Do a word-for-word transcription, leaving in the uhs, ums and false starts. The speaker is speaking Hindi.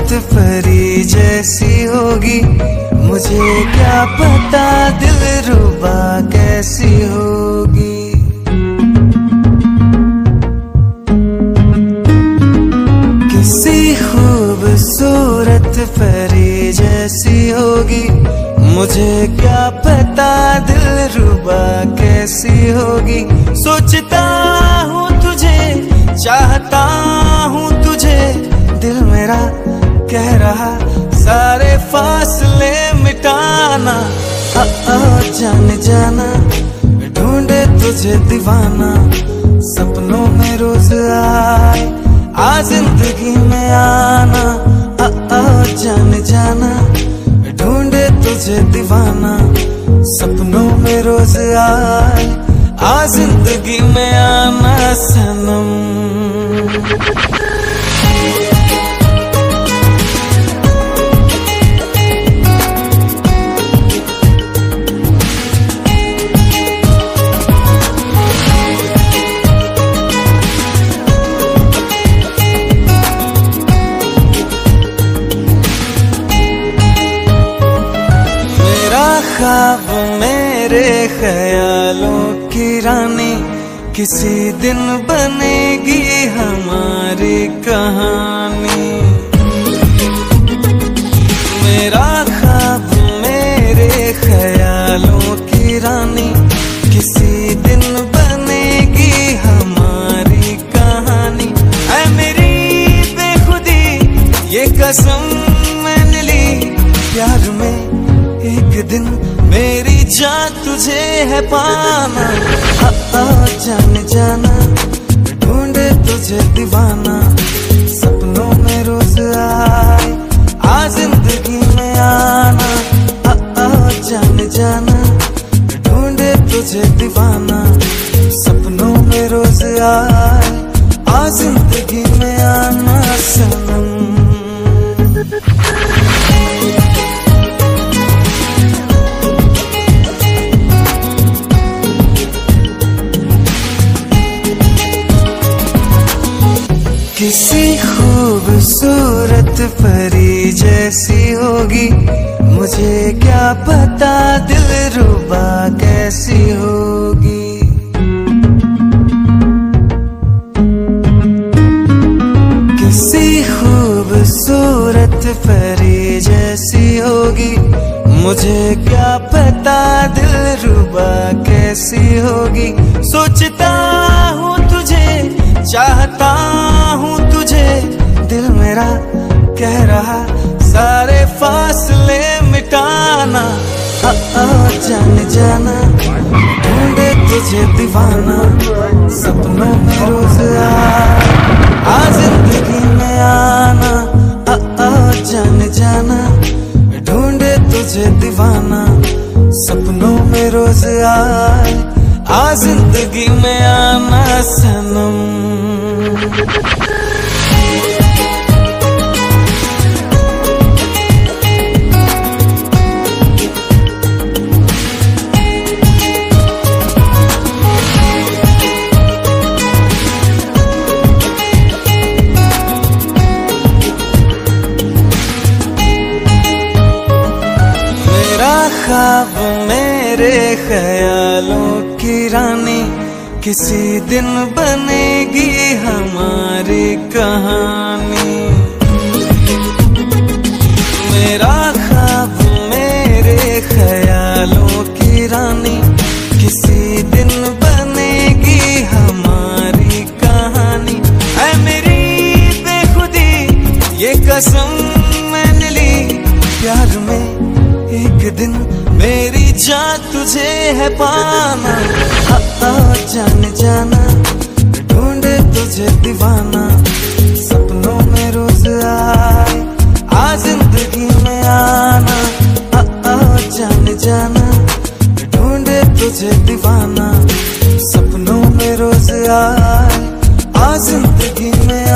सूरत परी जैसी होगी, मुझे क्या पता दिलरुबा कैसी होगी। किसी खूबसूरत परी जैसी होगी, मुझे क्या पता दिलरुबा कैसी होगी। सोचता हूँ तुझे, चाहता हूँ तुझे, दिल मेरा कह रहा सारे फासले मिटाना। आ, आ, जाने जाना ढूंढे तुझे दीवाना, सपनों में रोज आए आ जिंदगी में आना। आ, आ, जाने जाना ढूंढे तुझे दीवाना, सपनों में रोज आए आ जिंदगी में आना सनम। ख्वाब मेरे ख्यालों की रानी, किसी दिन बनेगी हमारी कहानी। मेरा ख्वाब मेरे ख्यालों की रानी, किसी दिन बनेगी हमारी कहानी। ऐ मेरी बेखुदी ये कसम मैंने ली, प्यार में एक दिन मेरी जान तुझे है पाना। आ, आ, जाने जाना ढूंढे तुझे दीवाना, सपनों में रोज आए आ जिंदगी में आना। आ, आ, जाने जाना ढूंढे तुझे दीवाना, सपनों में रोज आए आ जिंदगी में आना सनम। किसी खूबसूरत परी जैसी होगी, मुझे क्या पता दिलरुबा कैसी होगी। किसी खूबसूरत परी जैसी होगी, मुझे क्या पता दिलरुबा कैसी होगी। सोचता हूँ तुझे, चाहता हूँ तुझे, दिल मेरा कह रहा सारे फासले मिटाना। आ, आ, जाने जाना ढूंढे तुझे दीवाना, सपनों में रोज आए आ जिंदगी में आना। आ, आ, जाने जाना ढूंढे तुझे दीवाना, सपनों में रोज आए आ जिंदगी में आना सनम। मेरा ख्वाब मेरे ख्यालों की रानी, किसी दिन बनेगी हमारी कहानी। मेरा ख्वाब मेरे ख्यालों की रानी, किसी दिन बनेगी हमारी कहानी। ऐ मेरी बेखुदी ये कसम मैंने ली, प्यार में एक दिन मेरी जान तुझे है पाना। आ, आ, जाने जाना ढूंढे तुझे दीवाना, सपनों में रोज आए आ जिंदगी में आना। आ, आ, जाने जाना ढूंढे तुझे दीवाना, सपनों में रोज आए आ जिंदगी में